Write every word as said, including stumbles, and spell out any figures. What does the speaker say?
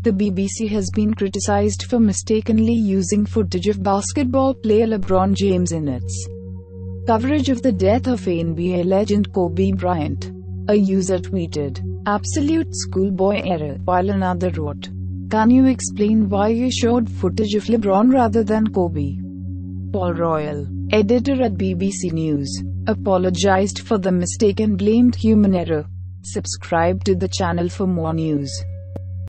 The B B C has been criticised for mistakenly using footage of basketball player LeBron James in its coverage of the death of N B A legend Kobe Bryant. A user tweeted, "Absolute schoolboy error," while another wrote, "Can you explain why you showed footage of LeBron rather than Kobe?" Paul Royall, editor at B B C News, apologised for the mistake and blamed human error. Subscribe to the channel for more news.